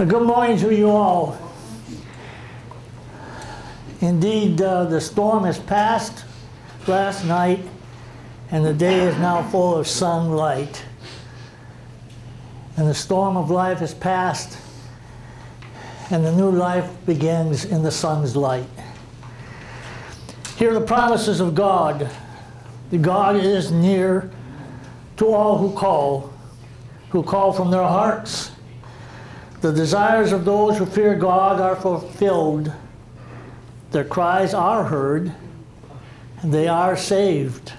Good morning to you all. Indeed, the storm has passed last night, and the day is now full of sunlight. And the storm of life has passed, and the new life begins in the sun's light. Hear the promises of God. God is near to all who call from their hearts. The desires of those who fear God are fulfilled. Their cries are heard, and they are saved.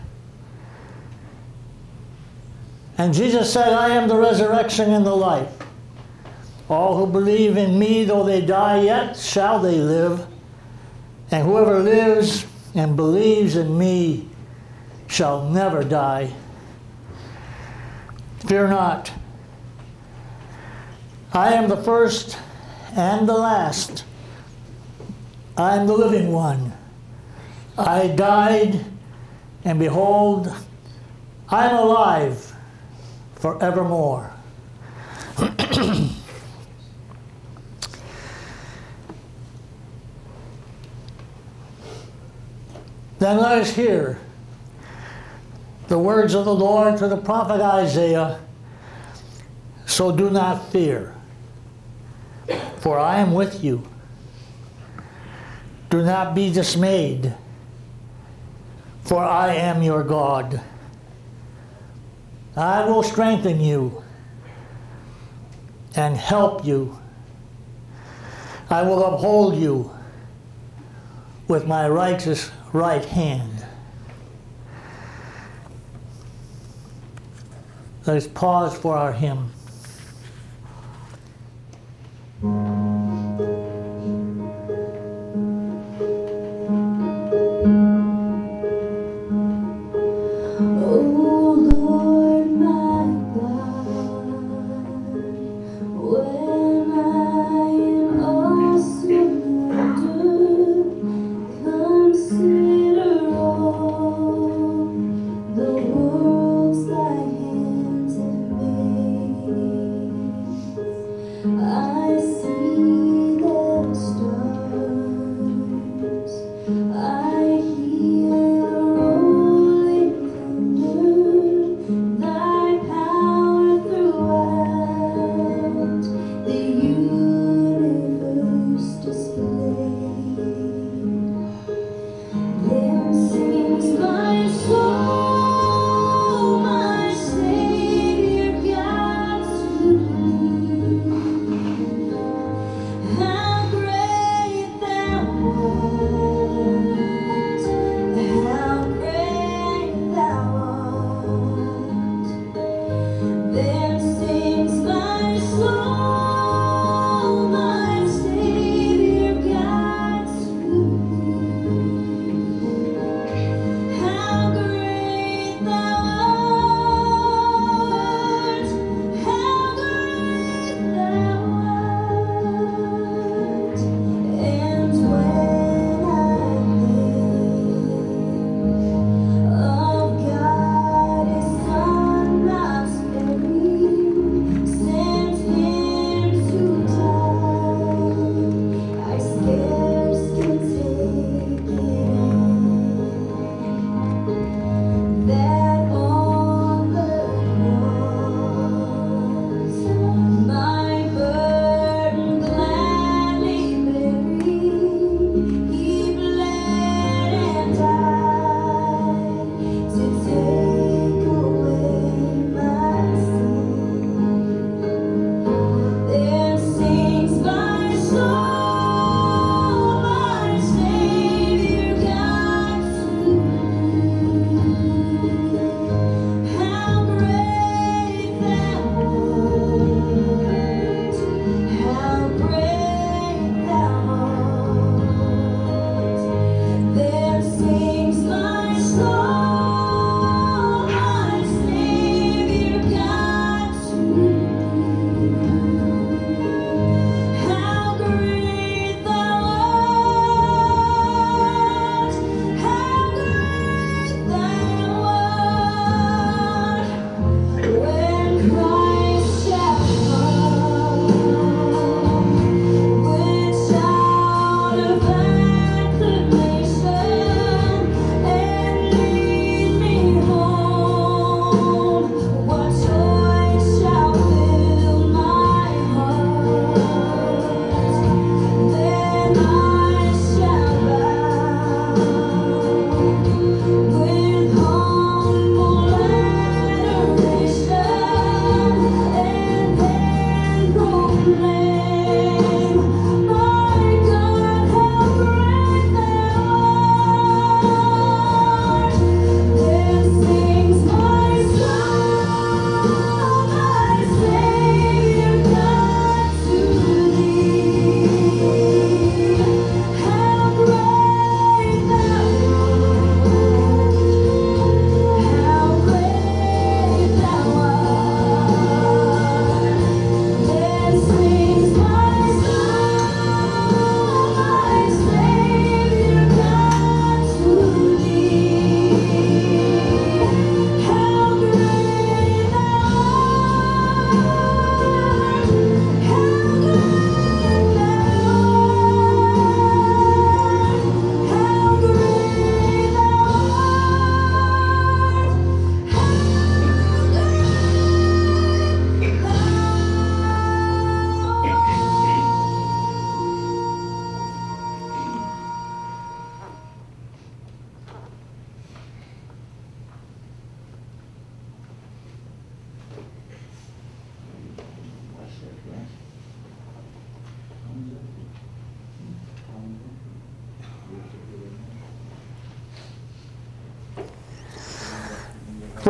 And Jesus said, I am the resurrection and the life. All who believe in me, though they die, yet shall they live. And whoever lives and believes in me shall never die. Fear not. I am the first and the last. I am the living one. I died, and behold, I am alive forevermore. Then let us hear the words of the Lord to the prophet Isaiah. So do not fear, for I am with you. Do not be dismayed, for I am your God. I will strengthen you and help you. I will uphold you with my righteous right hand. Let us pause for our hymn. The world's thy hands have made.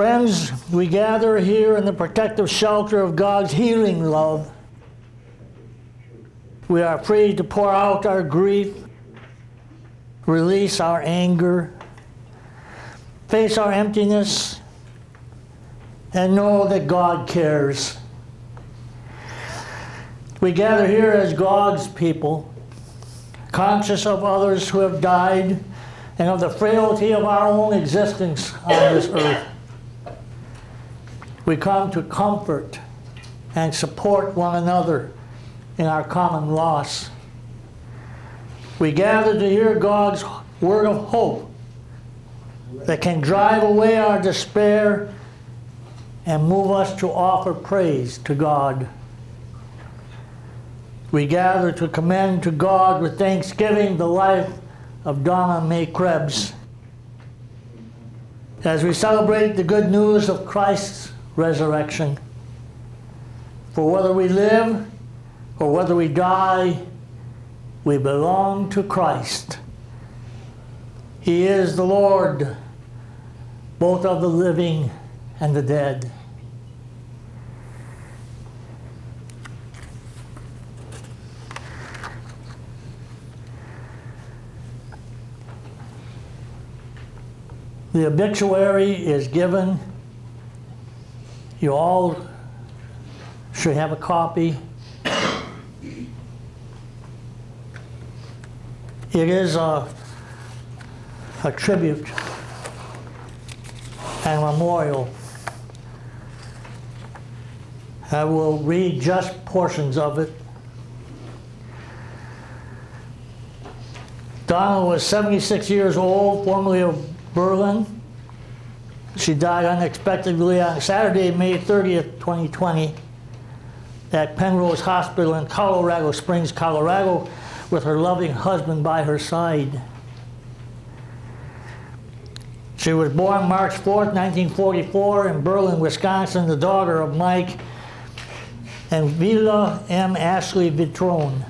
Friends, we gather here in the protective shelter of God's healing love. We are free to pour out our grief, release our anger, face our emptiness, and know that God cares. We gather here as God's people, conscious of others who have died and of the frailty of our own existence on this earth. We come to comfort and support one another in our common loss. We gather to hear God's word of hope that can drive away our despair and move us to offer praise to God. We gather to commend to God with thanksgiving the life of Donna Mae Krebs as we celebrate the good news of Christ's resurrection. For whether we live or whether we die, we belong to Christ. He is the Lord, both of the living and the dead. The obituary is given. You all should have a copy. It is a tribute and memorial. I will read just portions of it. Donna was 76 years old, formerly of Berlin. She died unexpectedly on Saturday, May 30th, 2020, at Penrose Hospital in Colorado Springs, Colorado, with her loving husband by her side. She was born March 4th, 1944 in Berlin, Wisconsin, the daughter of Mike and Vila M. Vetrone.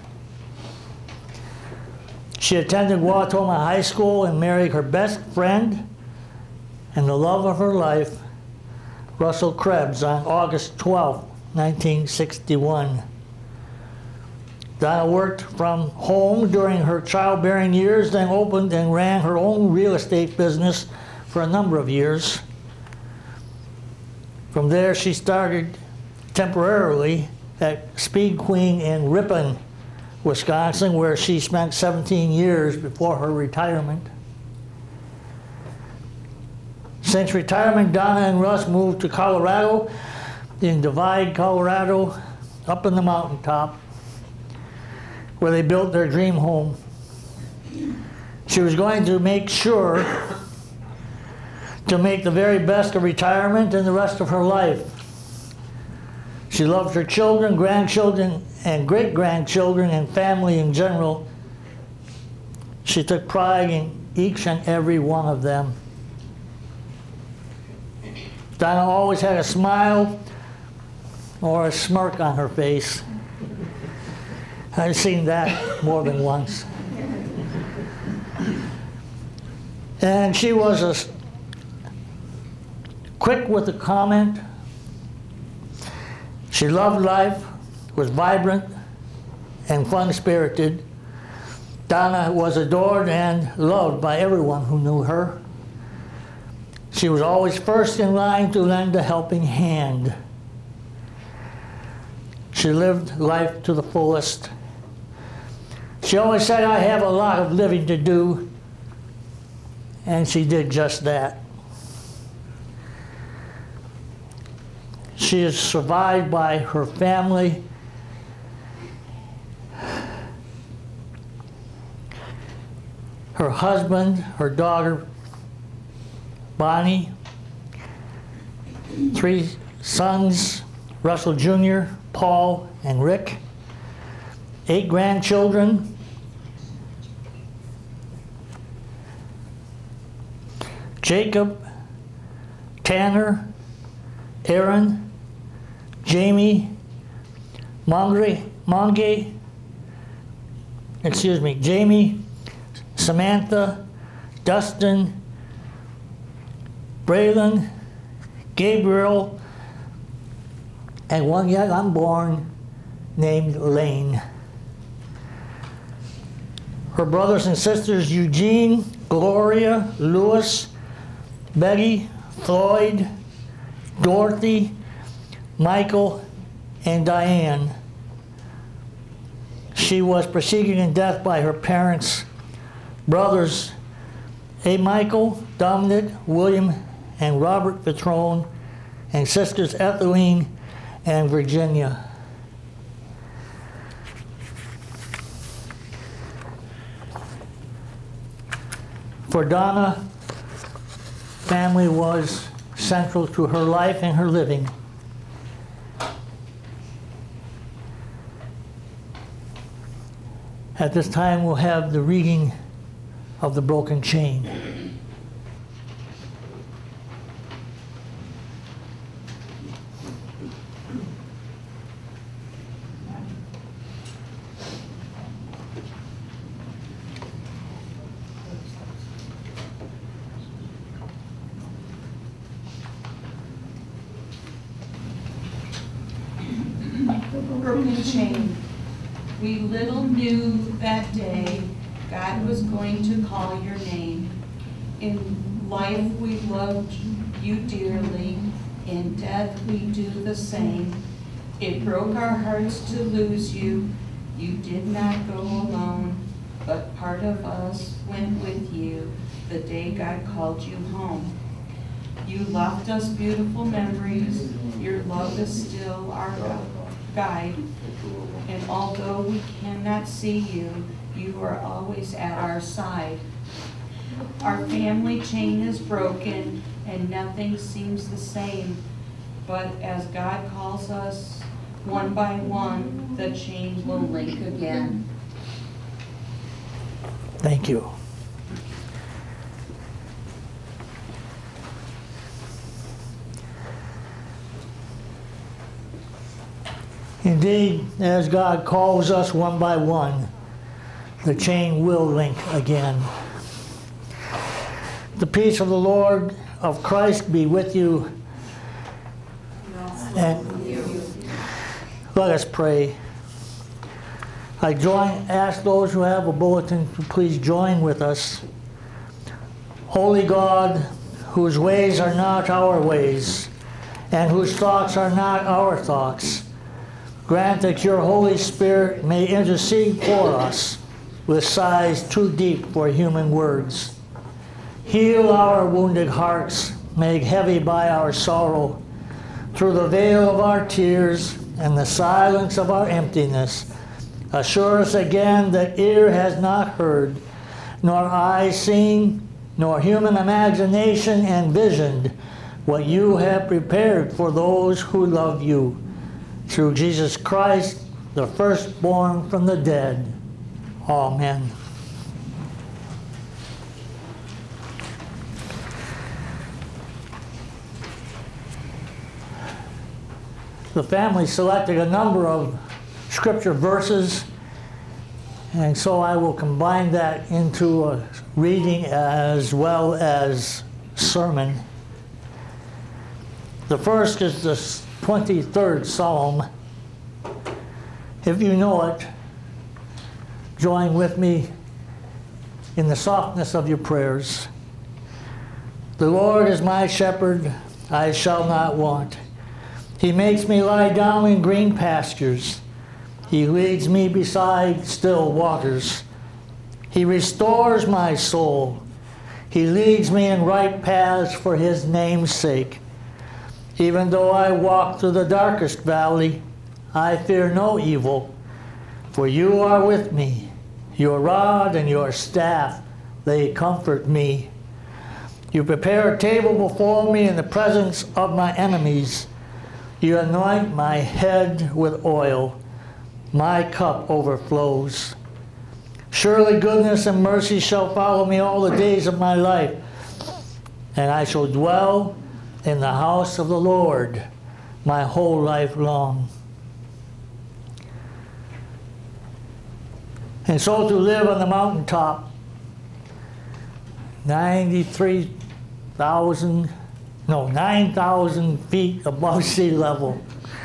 She attended Wautoma High School and married her best friend and the love of her life, Russell Krebs, on August 12, 1961. Donna worked from home during her childbearing years, then opened and ran her own real estate business for a number of years. From there, she started temporarily at Speed Queen in Ripon, Wisconsin, where she spent 17 years before her retirement. Since retirement, Donna and Russ moved to Colorado, in Divide, Colorado, up in the mountaintop, where they built their dream home. She was going to make sure to make the very best of retirement and the rest of her life. She loved her children, grandchildren, and great-grandchildren, and family in general. She took pride in each and every one of them. Donna always had a smile or a smirk on her face. I've seen that more than once. And she was quick with a comment. She loved life, was vibrant and fun-spirited. Donna was adored and loved by everyone who knew her. She was always first in line to lend a helping hand. She lived life to the fullest. She always said, "I have a lot of living to do," and she did just that. She is survived by her family, her husband, her daughter, Bonnie, 3 sons, Russell Jr., Paul, and Rick, 8 grandchildren, Jacob, Tanner, Aaron, Jamie, Jamie, Samantha, Dustin, Braylon, Gabriel, and one yet unborn named Lane. Her brothers and sisters Eugene, Gloria, Louis, Betty, Floyd, Dorothy, Michael, and Diane. She was preceded in death by her parents, brothers A. Michael, Dominic, William, and Robert Vetrone, and sisters Ethelene and Virginia. For Donna, family was central to her life and her living. At this time, we'll have the reading of the broken chain. Broken chain. We little knew that day God was going to call your name. In life we loved you dearly, in death we do the same. It broke our hearts to lose you. You did not go alone, but part of us went with you the day God called you home. You left us beautiful memories. Your love is still our guide. And although we cannot see you, you are always at our side. Our family chain is broken and nothing seems the same. But as God calls us one by one, the chain will link again. Thank you. Indeed, as God calls us one by one, the chain will link again. The peace of the Lord of Christ be with you. And let us pray. I ask those who have a bulletin to please join with us. Holy God, whose ways are not our ways, and whose thoughts are not our thoughts, grant that your Holy Spirit may intercede for us with sighs too deep for human words. Heal our wounded hearts, made heavy by our sorrow. Through the veil of our tears and the silence of our emptiness, assure us again that ear has not heard, nor eye seen, nor human imagination envisioned what you have prepared for those who love you. Through Jesus Christ, the firstborn from the dead. Amen. The family selected a number of scripture verses, and so I will combine that into a reading as well as sermon. The first is the 23rd Psalm. If you know it, join with me in the softness of your prayers. The Lord is my shepherd, I shall not want. He makes me lie down in green pastures. He leads me beside still waters. He restores my soul. He leads me in right paths for his name's sake. Even though I walk through the darkest valley, I fear no evil, for you are with me. Your rod and your staff, they comfort me. You prepare a table before me in the presence of my enemies. You anoint my head with oil. My cup overflows. Surely goodness and mercy shall follow me all the days of my life, and I shall dwell in the house of the Lord my whole life long. And so to live on the mountaintop, 93,000 no, 9,000 feet above sea level.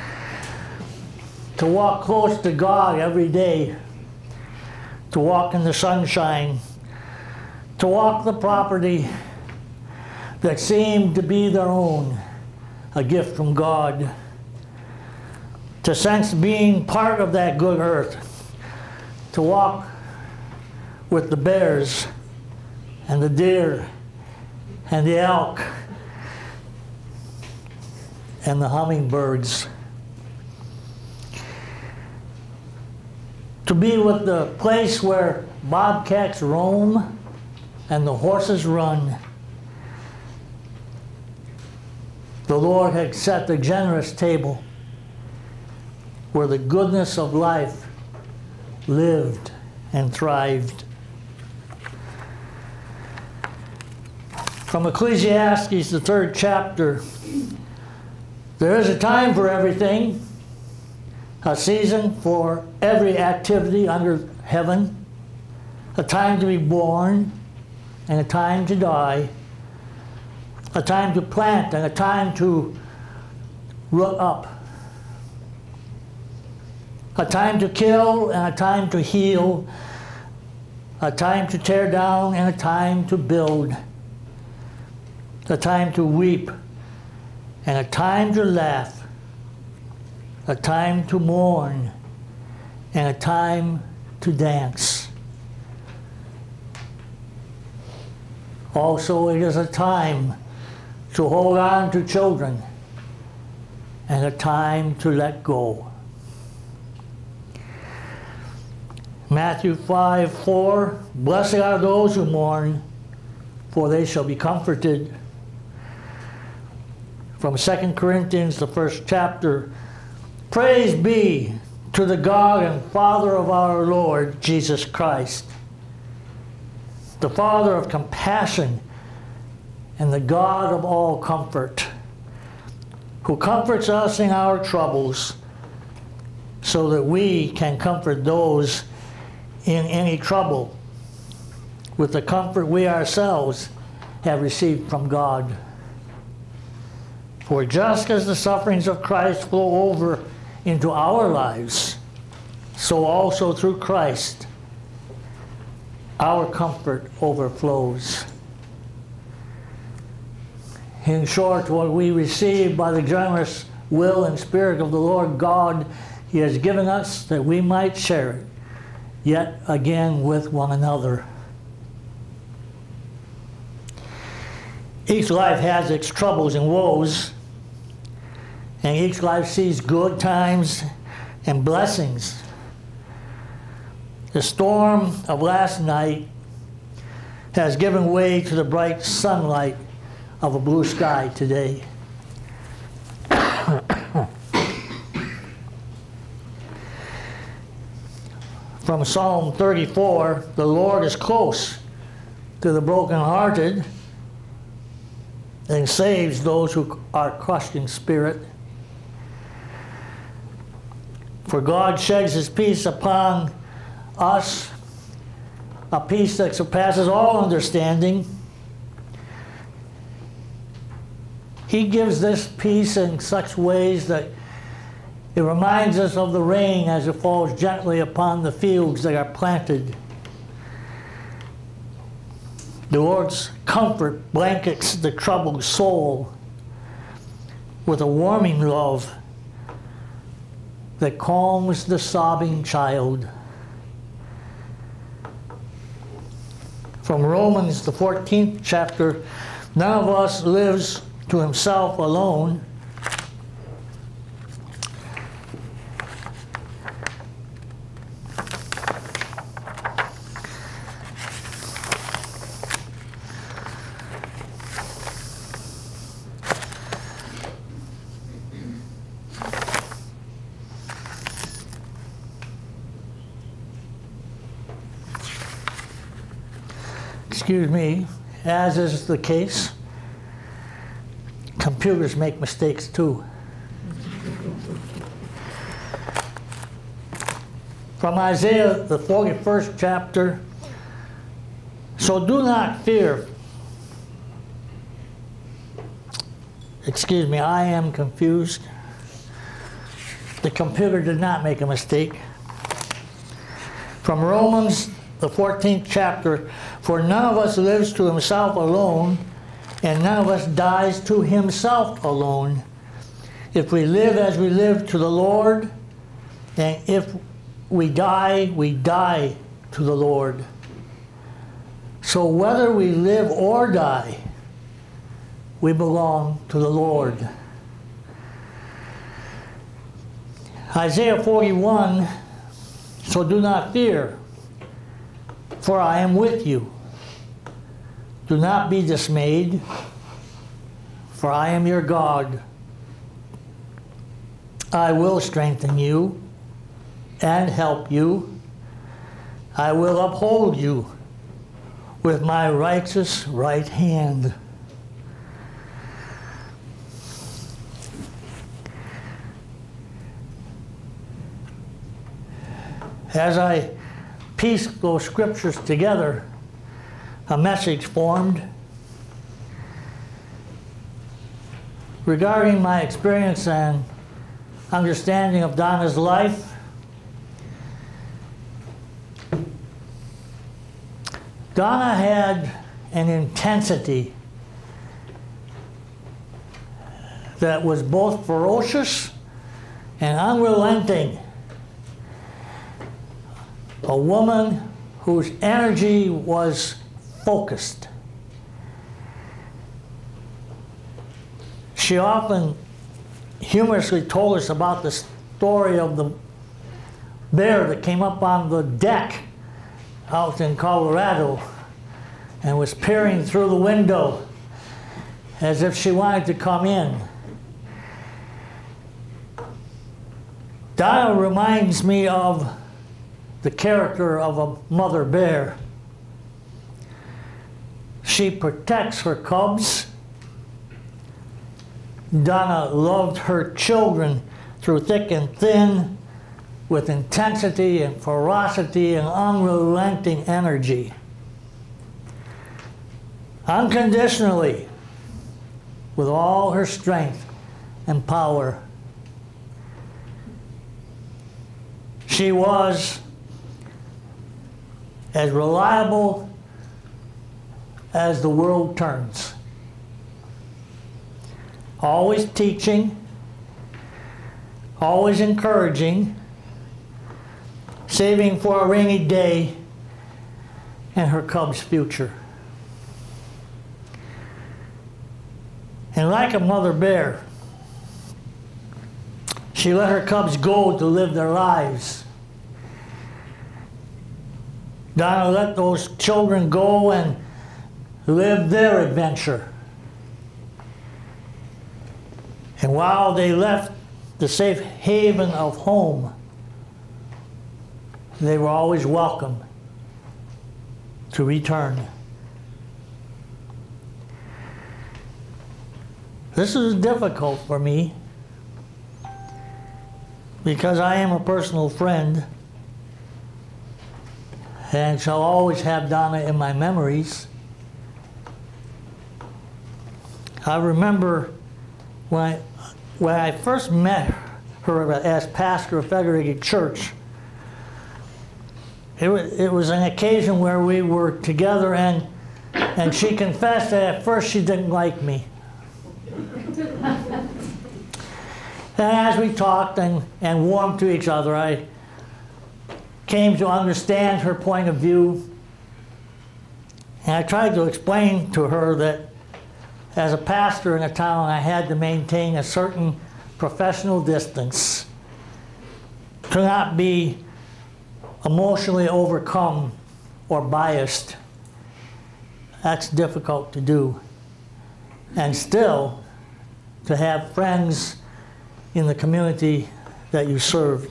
To walk close to God every day, to walk in the sunshine, to walk the property that seemed to be their own, a gift from God, to sense being part of that good earth, to walk with the bears and the deer and the elk and the hummingbirds, to be with the place where bobcats roam and the horses run. The Lord had set a generous table where the goodness of life lived and thrived. From Ecclesiastes, the 3rd chapter, there is a time for everything, a season for every activity under heaven, a time to be born and a time to die, a time to plant and a time to root up, a time to kill and a time to heal, a time to tear down and a time to build, a time to weep and a time to laugh, a time to mourn and a time to dance. Also, it is a time to hold on to children and a time to let go. Matthew 5:4, blessed are those who mourn, for they shall be comforted. From 2 Corinthians, the 1st chapter, praise be to the God and Father of our Lord Jesus Christ, the Father of compassion and the God of all comfort, who comforts us in our troubles, so that we can comfort those in any trouble with the comfort we ourselves have received from God. For just as the sufferings of Christ flow over into our lives, so also through Christ our comfort overflows. In short, what we receive by the generous will and Spirit of the Lord God, He has given us that we might share it, yet again with one another. Each life has its troubles and woes, and each life sees good times and blessings. The storm of last night has given way to the bright sunlight of a blue sky today. From Psalm 34, the Lord is close to the brokenhearted and saves those who are crushed in spirit. For God sheds His peace upon us, a peace that surpasses all understanding. He gives this peace in such ways that it reminds us of the rain as it falls gently upon the fields that are planted. The Lord's comfort blankets the troubled soul with a warming love that calms the sobbing child. From Romans, the 14th chapter, none of us lives to himself alone. Excuse me, as is the case, computers make mistakes too. From Isaiah, the 41st chapter, so do not fear, excuse me, I am confused. The computer did not make a mistake. From Romans, the 14th chapter, for none of us lives to himself alone, and none of us dies to himself alone. If we live as we live to the Lord, and if we die to the Lord. So whether we live or die, we belong to the Lord. Isaiah 41, so do not fear, for I am with you. Do not be dismayed, for I am your God. I will strengthen you and help you. I will uphold you with my righteous right hand. As I pieced those scriptures together, a message formed regarding my experience and understanding of Donna's life. Donna had an intensity that was both ferocious and unrelenting. A woman whose energy was focused. She often humorously told us about the story of the bear that came up on the deck out in Colorado and was peering through the window as if she wanted to come in. Donna reminds me of the character of a mother bear. She protects her cubs. Donna loved her children through thick and thin with intensity and ferocity and unrelenting energy. Unconditionally, with all her strength and power. She was as reliable as the world turns. Always teaching, always encouraging, saving for a rainy day and her cubs' future. And like a mother bear, she let her cubs go to live their lives. Donna let those children go and live their adventure. And while they left the safe haven of home, they were always welcome to return. This is difficult for me because I am a personal friend and shall always have Donna in my memories. I remember when I first met her as pastor of Federated Church. It was an occasion where we were together and she confessed that at first she didn't like me. And as we talked and warmed to each other, I came to understand her point of view. And I tried to explain to her that as a pastor in a town, I had to maintain a certain professional distance, to not be emotionally overcome or biased. That's difficult to do. And still, to have friends in the community that you served.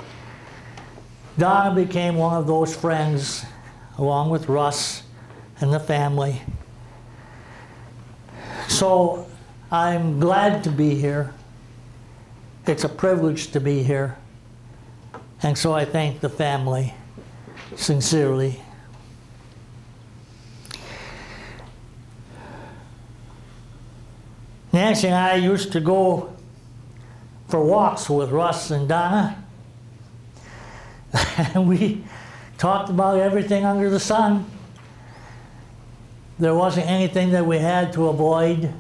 Donna became one of those friends, along with Russ and the family. So I'm glad to be here. It's a privilege to be here. And so I thank the family sincerely. Nancy and I used to go for walks with Russ and Donna. And we talked about everything under the sun. There wasn't anything that we had to avoid.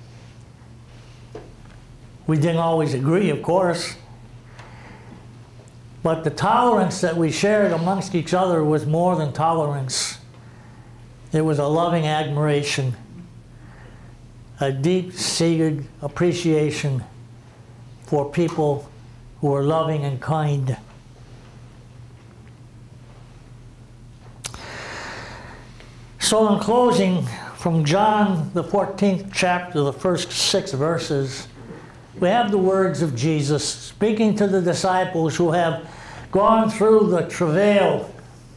We didn't always agree, of course. But the tolerance that we shared amongst each other was more than tolerance. It was a loving admiration, a deep-seated appreciation for people who are loving and kind. So in closing, from John, the 14th chapter, the first 6 verses, we have the words of Jesus speaking to the disciples who have gone through the travail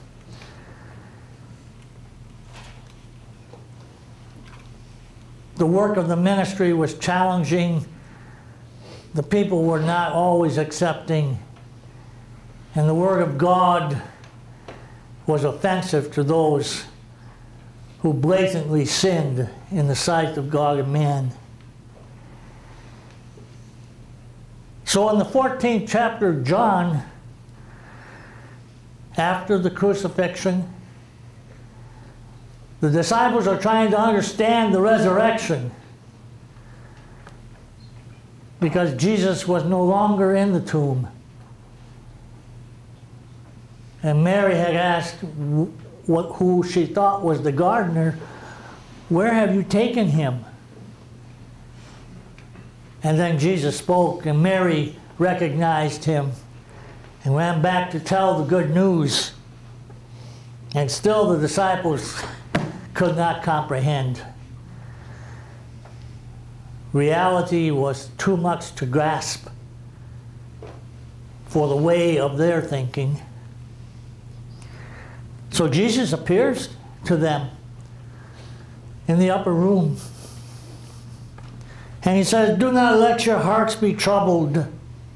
the work of the ministry was challenging. The people were not always accepting. And the Word of God was offensive to those who blatantly sinned in the sight of God and man. So in the 14th chapter of John, after the crucifixion, the disciples are trying to understand the resurrection because Jesus was no longer in the tomb. And Mary had asked who she thought was the gardener, "Where have you taken him?" And then Jesus spoke, and Mary recognized him and ran back to tell the good news. And still the disciples could not comprehend. Reality was too much to grasp for the way of their thinking. So Jesus appears to them in the upper room. And he says, "Do not let your hearts be troubled.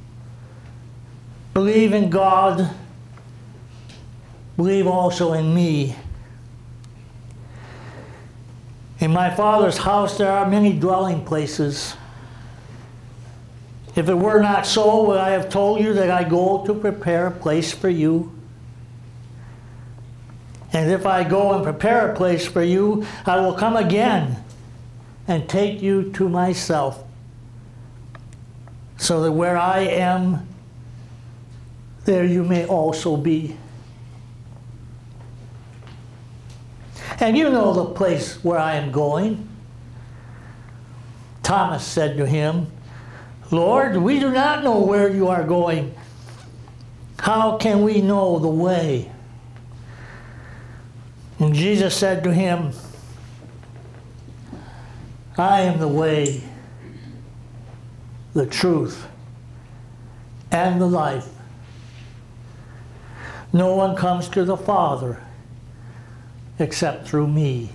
Believe in God. Believe also in me. In my Father's house there are many dwelling places. If it were not so, would I have told you that I go to prepare a place for you? And if I go and prepare a place for you, I will come again and take you to myself, so that where I am, there you may also be." And you know the place where I am going. Thomas said to him, "Lord, we do not know where you are going. How can we know the way?" And Jesus said to him, "I am the way, the truth, and the life. No one comes to the Father except through me."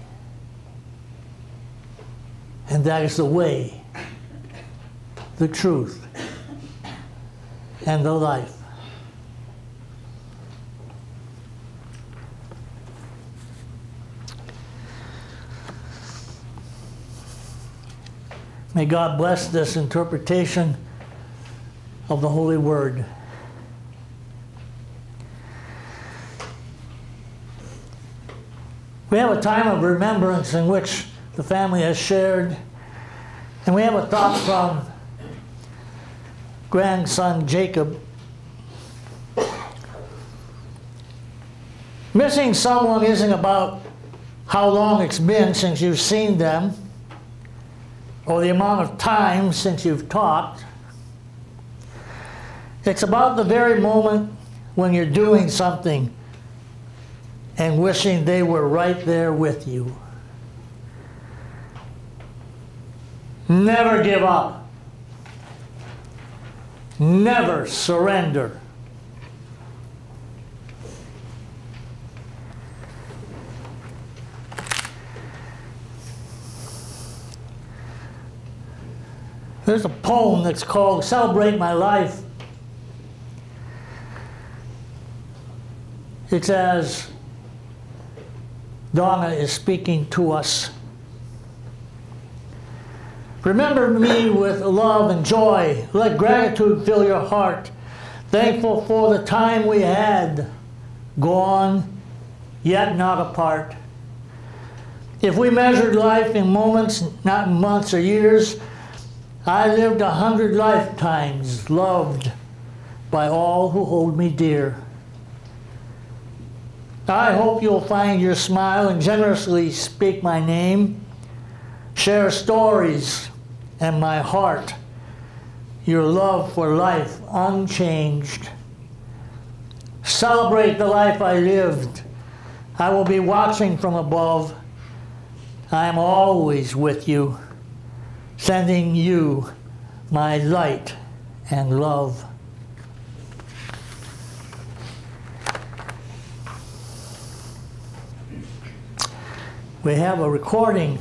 And that is the way, the truth, and the life. May God bless this interpretation of the Holy Word. We have a time of remembrance in which the family has shared, and we have a thought from grandson Jacob. Missing someone isn't about how long it's been since you've seen them, or the amount of time since you've talked. It's about the very moment when you're doing something and wishing they were right there with you. Never give up. Never surrender. There's a poem that's called "Celebrate My Life." It's as Donna is speaking to us. Remember me with love and joy. Let gratitude fill your heart. Thankful for the time we had, gone, yet not apart. If we measured life in moments, not in months or years, I lived 100 lifetimes, loved by all who hold me dear. I hope you'll find your smile and generously speak my name. Share stories and my heart, your love for life unchanged. Celebrate the life I lived. I will be watching from above. I am always with you, sending you my light and love. We have a recording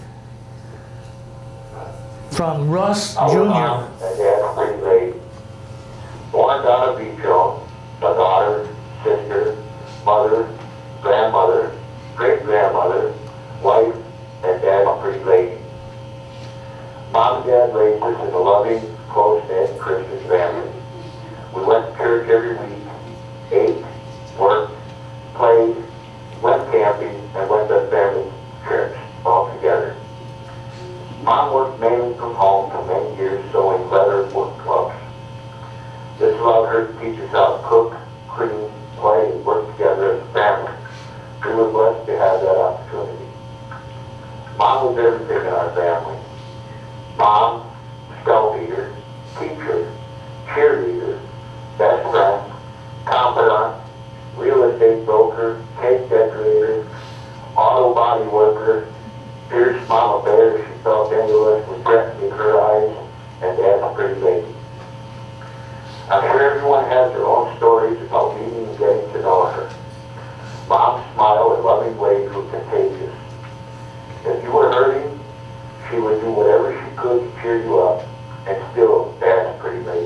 from Russ Jr. Mom and Dad's pretty late. Born Donna Vetrone, my daughter, sister, mother, grandmother, great-grandmother, wife, and Dad's pretty lady. Mom and Dad raised us in a loving, close-knit Christian family. We went to church every week, ate, worked, played, went camping, and went to family trips all together. Mom worked mainly from home for many years sewing leather work gloves. This allowed her to teach us how to cook, clean, play, and work together as a family. We were blessed to have that opportunity. Mom was everything in our family. Mom, scout leader, teacher, cheerleader, best friend, confidant, real estate broker, cake decorator, auto body worker, fierce mama bear. She felt any of us with destiny in her eyes, and Dad's pretty lady. I'm sure everyone has their own stories about meeting and getting to know her. Mom's smile and loving ways were contagious. If you were hurting, she would do whatever she could to cheer you up, and still, Dad's pretty lady.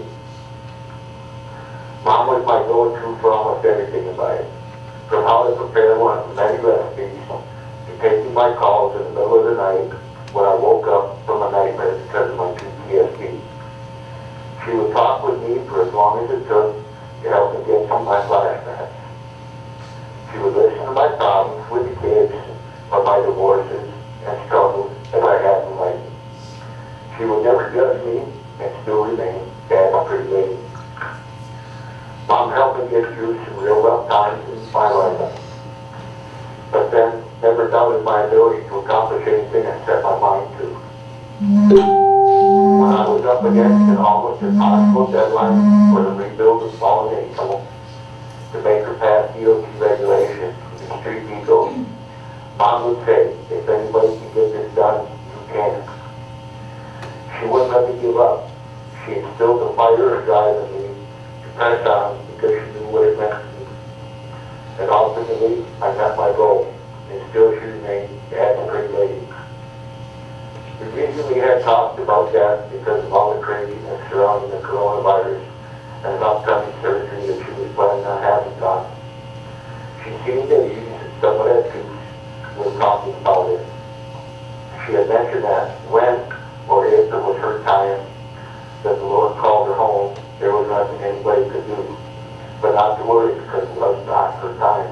Mom was my go-to for almost everything in life, from how to prepare one of the many recipes, to taking my calls in the middle of the night when I woke up from a nightmare because of my PTSD. She would talk with me for as long as it took to help me get through my flashbacks. She would listen to my problems with the kids or my divorces and struggles as I had in life. She would never judge me and still remain Dad's pretty lady. Mom helped me get through some real rough times in my life, but then never doubted my ability to accomplish anything I set my mind to. When I was up against an almost impossible deadline for the rebuild of Fallen Angel to make her pass DOT regulations and street vehicles, Mom would say, if anybody can get this done, you can. She wouldn't let me give up. She instilled the fire and drive in me to press on because she knew what it meant to me. And ultimately, I met my goal, and still she remained Dad's pretty lady. We recently had talked about that because of all the craziness surrounding the coronavirus and an upcoming surgery that she was planning on having done. She seemed at ease and somewhat at peace when talking about it. She had mentioned that when or if it was her time that the Lord called her home, there was nothing anybody could do. But not to worry because it was not her time.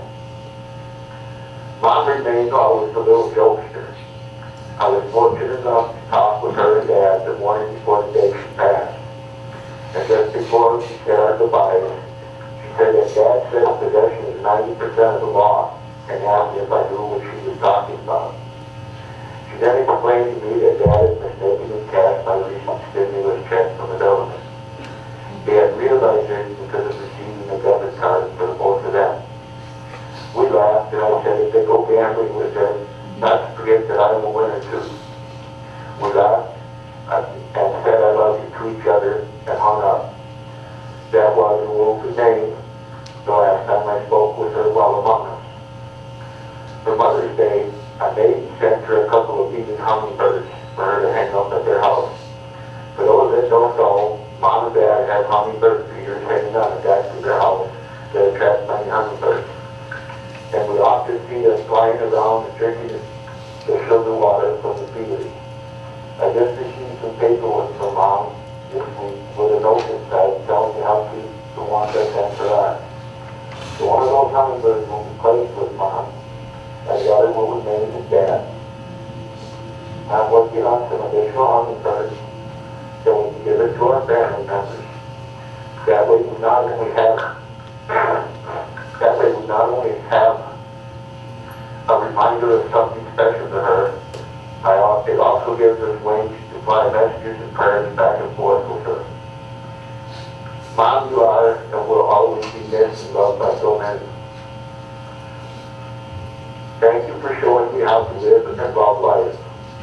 Mom remained always a little jokester. I was fortunate enough to talk with her and Dad the morning before the day she passed. And just before she said our goodbyes, she said that Dad said possession is 90% of the law, and asked me if I knew what she was talking about. She then explained to me that Dad had mistakenly cashed my recent stimulus check from the government. They had realized it because of receiving a debit card for both of them. We laughed, and I said if they go gambling with them, not to forget that I'm a winner too. We laughed and said I love you to each other and hung up. That was a woman's name the last time I spoke with her while among us. For Mother's Day, I made and sent her a couple of beaded hummingbirds for her to hang up at their house. For those that don't know, Mom and Dad have hummingbird feeders hanging on the back of their house that attract many hummingbirds. And we often see them flying around and drinking the sugar water from the feeders. I just received some paperwork from Mom this week with a note inside telling me how cute the ones I sent her are. So one of those hummingbirds will be placed with Mom, and the other will remain with Dad. I'm working on some additional hummingbirds so we can give it to our family members. That way we not only have a reminder of something special to her, it also gives us wings to fly messages and prayers back and forth with her. Mom, you are and will always be missed and loved by so many. Thank you for showing me how to live and love life.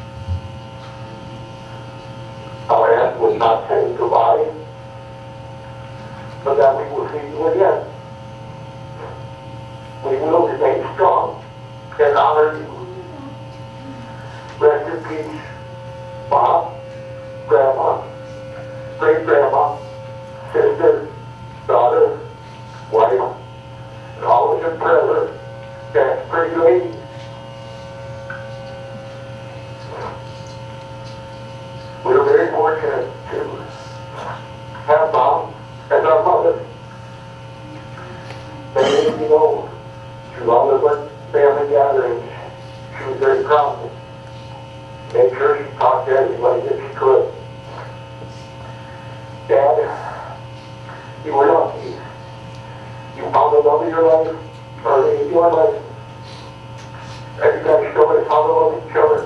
Our aunt was not saying goodbye, but that we will see you again. We will remain strong and honor you. Rest in peace, Mom, Grandma, great-grandma, sister, daughter, wife, and all of your brothers. That's pretty lady. We are very fortunate to have Mom as our mother. And as you know, through all of our family gatherings, she was very proud. Made sure she talked to everybody that she could. Dad, you were lucky. You found the love of your life, early in your life. And you guys showed us how to love each other.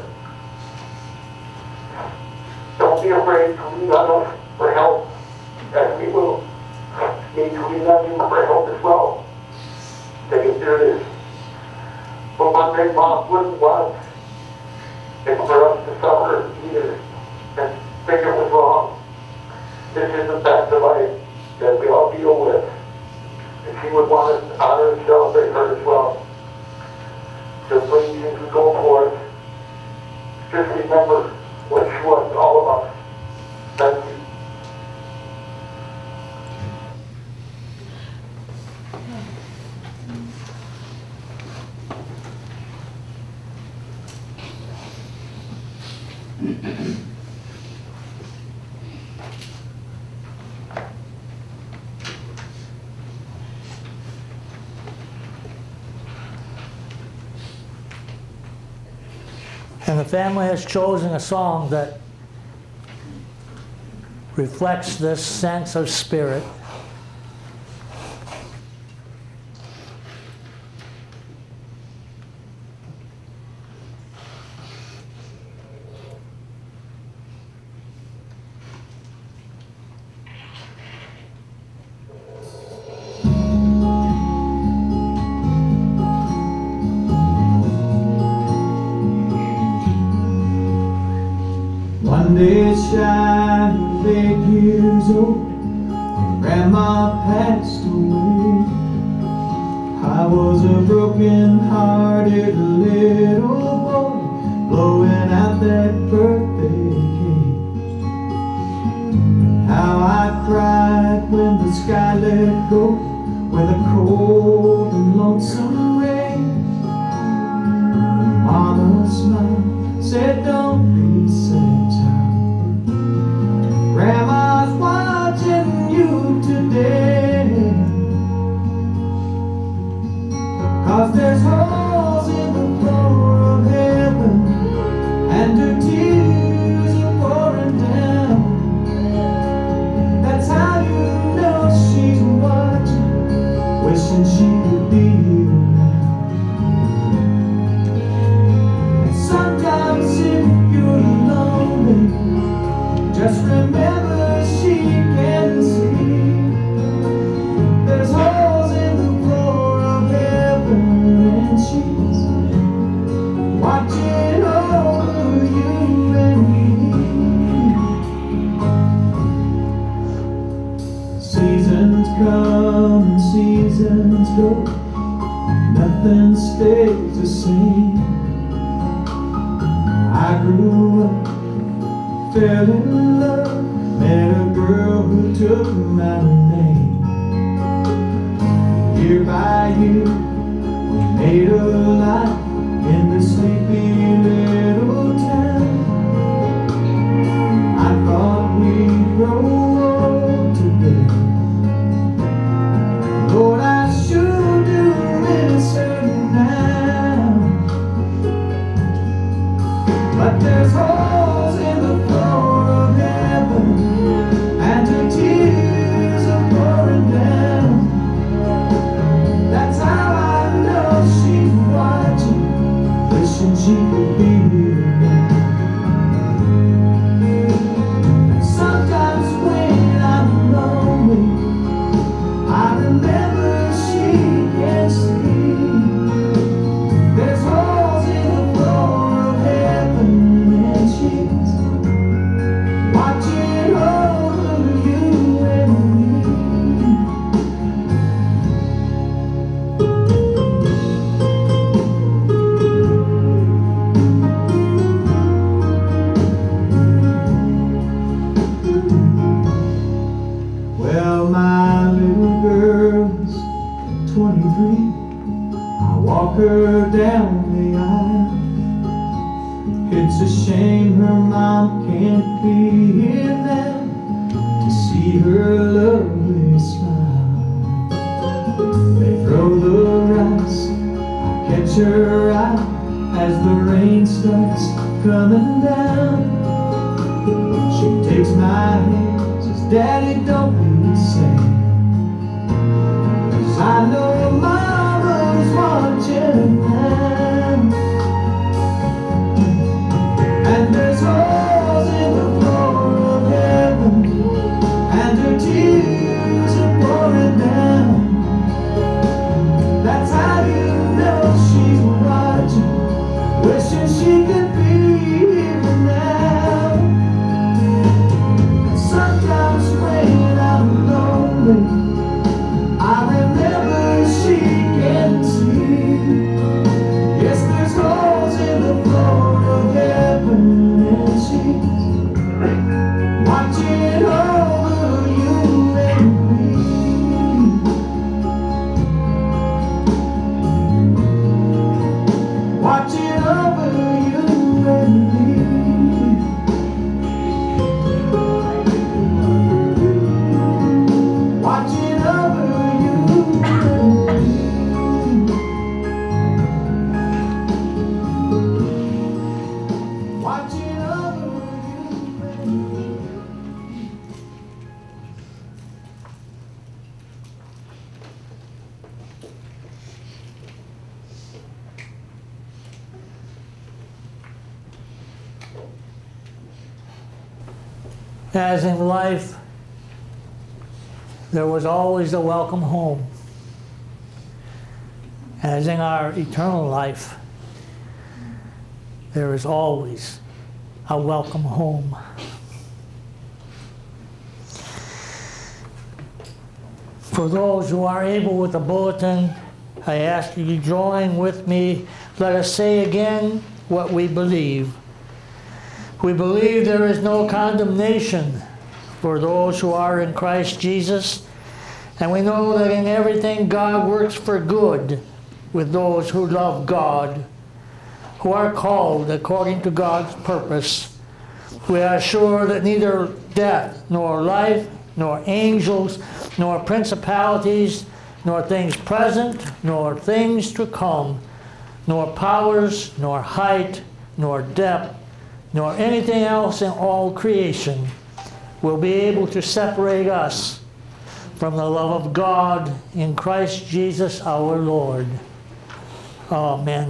Don't be afraid to lean on us for help, as we will need to lean on you for help as well. To get through this. But one thing Mom wouldn't want is for us to suffer either and think it was wrong. This is the fact of life that we all deal with. And she would want us to honor and celebrate her as well. So please, as we go forth, just remember what she was to all of us. Thank you. And the family has chosen a song that reflects this sense of spirit. One day shy of 8 years old, Grandma passed away. I was a broken-hearted little boy, blowing out that birthday cake. How I cried when the sky let go, with a cold and lonesome rain. Mama smiled, said, "Don't be sad, child. Grandma's watching you today. 'Cause there's holes in the floor of heaven, and her tears are pouring down. That's how you know she's watching, wishing she could be around. And sometimes if you're lonely, just remember she can see. There's holes in the floor of heaven, and she's watching over you and me. Seasons come and seasons go, nothing stays the same. I grew up, fell in love, met a girl who took my name. Year by year, we made a life in this sleepy little town. walk her down the aisle. It's a shame her mom can't be here now to see her lovely smile. They throw the rice, I catch her eye as the rain starts coming down. She takes my hand, says, Daddy, don't be sad, 'cause I know Mama's watching now. And there's holes in the floor of heaven, and her tears are pouring down. That's how you know she's watching, wishing she could be here now. And sometimes when I'm lonely, I remember she can see. Yes, there's holes in the floor of heaven, and she's watching over you and me. Watching over you and me. Watching over you and me. Watching over you and me. As in life, there was always a welcome home. As in our eternal life, there is always a welcome home. For those who are able with the bulletin, I ask you to join with me. Let us say again what we believe. We believe there is no condemnation for those who are in Christ Jesus, and we know that in everything God works for good with those who love God, who are called according to God's purpose. We are sure that neither death, nor life, nor angels, nor principalities, nor things present, nor things to come, nor powers, nor height, nor depth, nor anything else in all creation will be able to separate us from the love of God in Christ Jesus our Lord. Amen.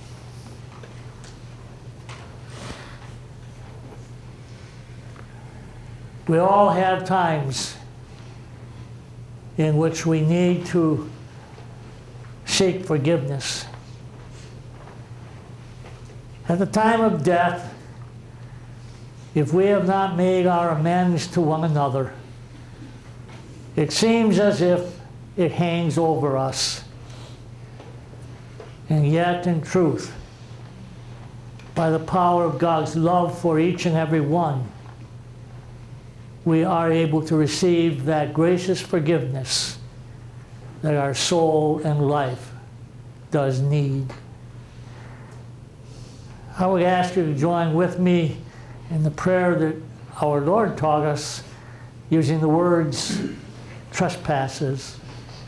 We all have times in which we need to seek forgiveness. At the time of death, if we have not made our amends to one another, it seems as if it hangs over us. And yet, in truth, by the power of God's love for each and every one, we are able to receive that gracious forgiveness that our soul and life does need. I would ask you to join with me in the prayer that our Lord taught us using the words trespasses.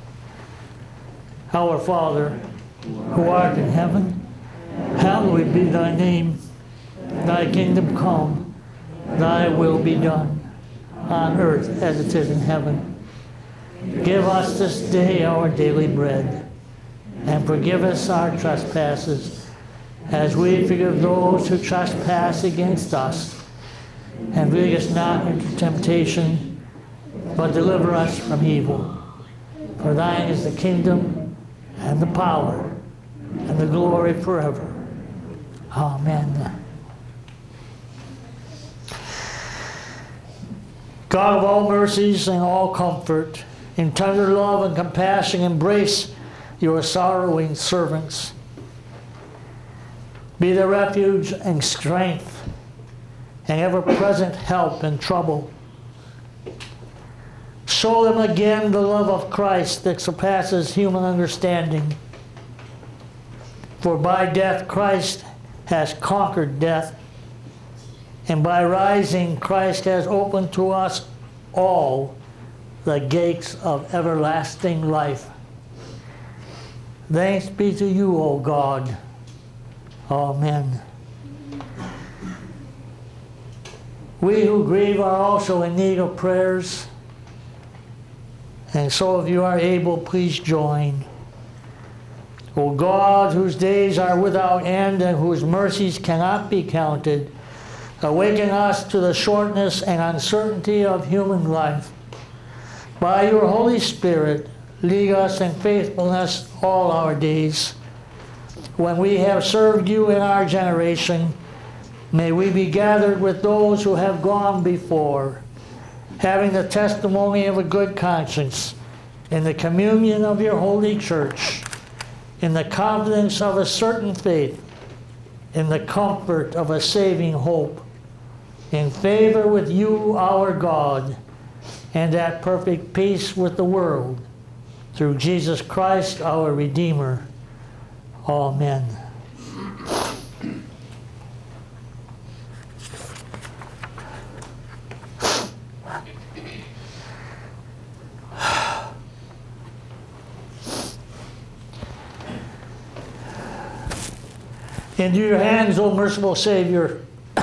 Our Father, who art in heaven, hallowed be thy name. Thy kingdom come, thy will be done, on earth as it is in heaven. Give us this day our daily bread, and forgive us our trespasses, as we forgive those who trespass against us. And lead us not into temptation, but deliver us from evil. For thine is the kingdom, and the power, and the glory forever. Amen. God of all mercies and all comfort, in tender love and compassion embrace your sorrowing servants. Be their refuge and strength, and ever-present help in trouble. Show them again the love of Christ that surpasses human understanding. For by death Christ has conquered death, and by rising Christ has opened to us all the gates of everlasting life. Thanks be to you, O God. Amen. We who grieve are also in need of prayers, and so if you are able, please join. O God, whose days are without end and whose mercies cannot be counted, awaken us to the shortness and uncertainty of human life. By your Holy Spirit, lead us in faithfulness all our days. When we have served you in our generation, may we be gathered with those who have gone before, having the testimony of a good conscience, in the communion of your holy church, in the confidence of a certain faith, in the comfort of a saving hope, in favor with you, our God, and at perfect peace with the world, through Jesus Christ, our Redeemer. Amen. Into your hands, O merciful Savior.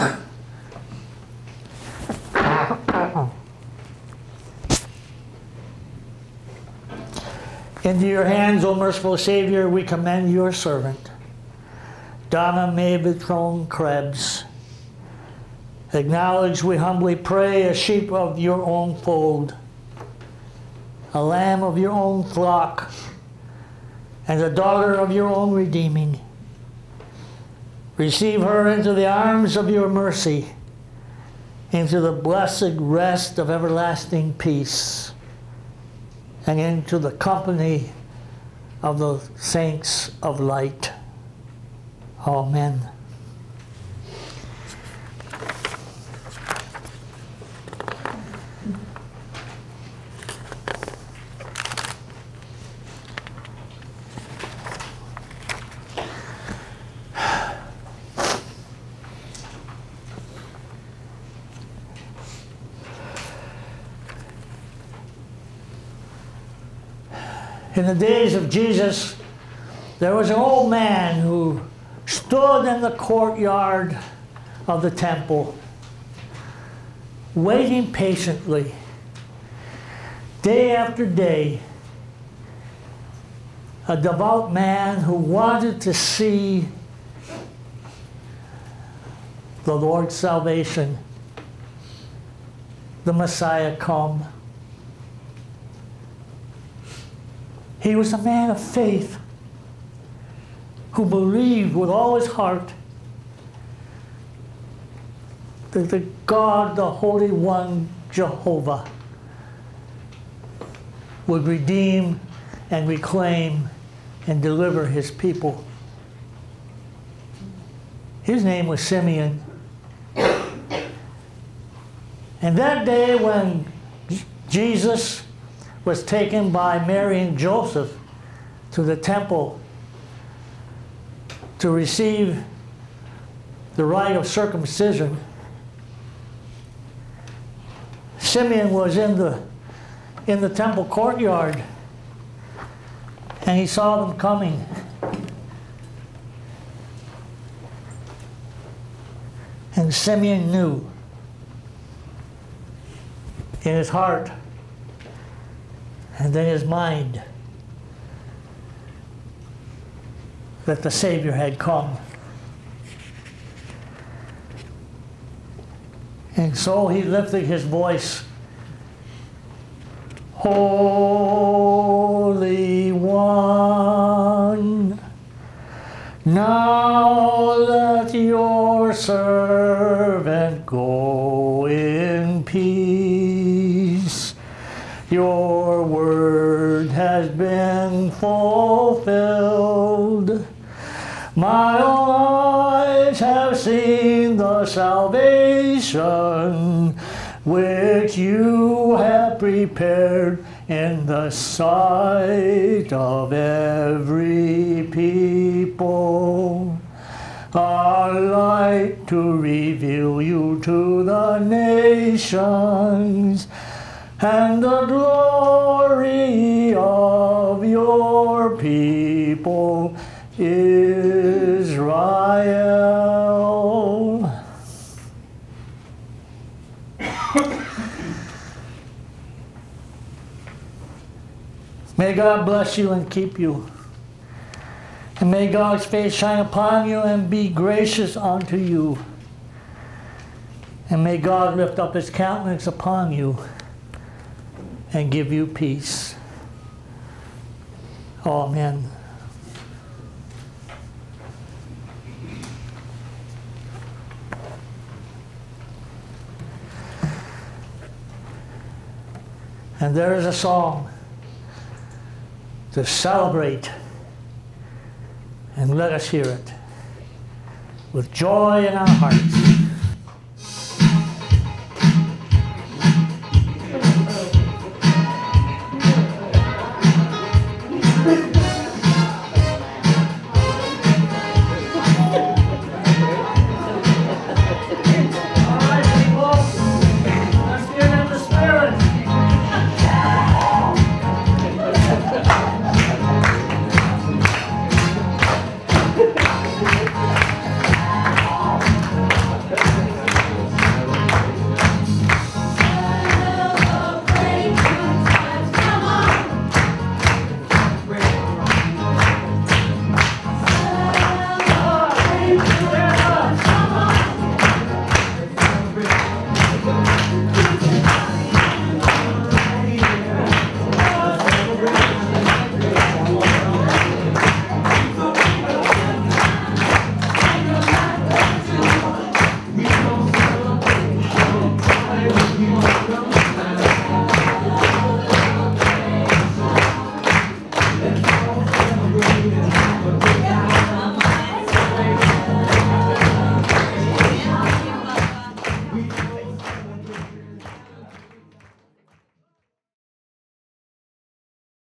Into your hands, O merciful Savior, we commend your servant, Donna Mae Krebs. Acknowledge, we humbly pray, a sheep of your own fold, a lamb of your own flock, and a daughter of your own redeeming. Receive her into the arms of your mercy, into the blessed rest of everlasting peace, and into the company of the saints of light. Amen. In the days of Jesus, there was an old man who stood in the courtyard of the temple, waiting patiently, day after day, a devout man who wanted to see the Lord's salvation, the Messiah, come. He was a man of faith who believed with all his heart that the God, the Holy One, Jehovah, would redeem and reclaim and deliver his people. His name was Simeon. And that day when Jesus was taken by Mary and Joseph to the temple to receive the rite of circumcision, Simeon was in the temple courtyard, and he saw them coming. And Simeon knew in his heart and then his mind that the Savior had come. And so he lifted his voice, Holy One, now let your servant go in peace. Your word has been fulfilled. My own eyes have seen the salvation which you have prepared in the sight of every people, a light to reveal you to the nations, and the glory of your people, Israel. May God bless you and keep you. And may God's face shine upon you and be gracious unto you. And may God lift up his countenance upon you and give you peace. Amen. And there is a song to celebrate, and let us hear it with joy in our hearts.